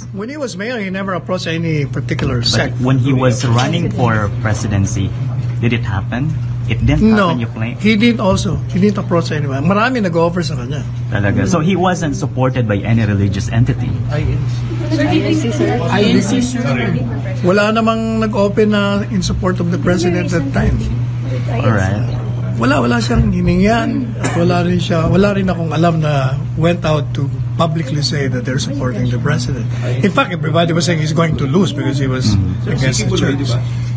When he was mayor, he never approached any particular sect. When he was running for presidency, did it happen? It didn't happen, you claim? He did also. He didn't approach anyone. Marami nag-offer sa kanya. Talaga. So he wasn't supported by any religious entity? INC, sir. Wala namang nag-open na in support of the president at that time. Alright. Wala siyang hiningyan. At wala rin akong alam na went out to publicly say that they're supporting the president. In fact, everybody was saying he's going to lose because he was against the church.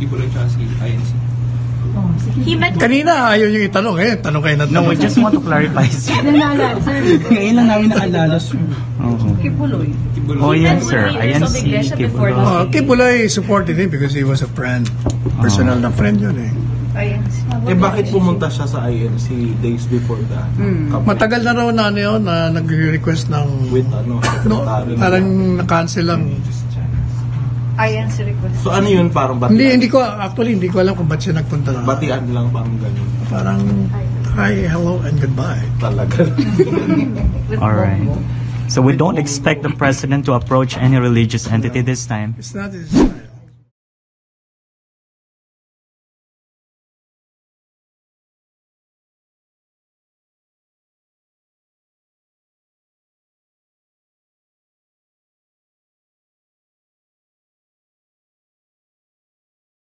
Kanina ayaw yung itanong tanong kayo na tanong. No, we just want to clarify, sir. Ngayon lang namin naalala, sir. Kibuloy. Oh, yes, sir. INC. Kibuloy supported him because he was a friend. Personal na friend yun bakit pumunta siya sa INC days before that? Matagal na raw na nag-request ng parang na-cancel lang. INC request. So ano yun, parang batian? Hindi ko alam kung ba't siya nagpunta na. Batian lang, parang gano'n. Parang hi, hello, and goodbye. Talaga. Alright. So we don't expect the president to approach any religious entity this time? It's not his time.